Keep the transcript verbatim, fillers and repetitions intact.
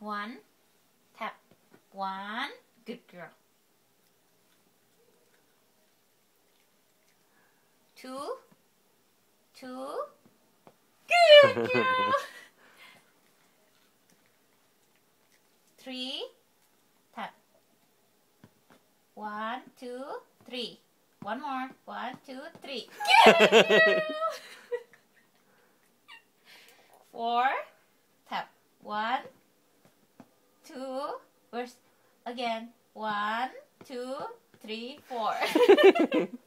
One, tap. One, good girl. Two, two, good girl. Three, tap. One, two, three. One more. One, two, three. Good girl. Four, tap. One, two, where's again? One, two, three, four.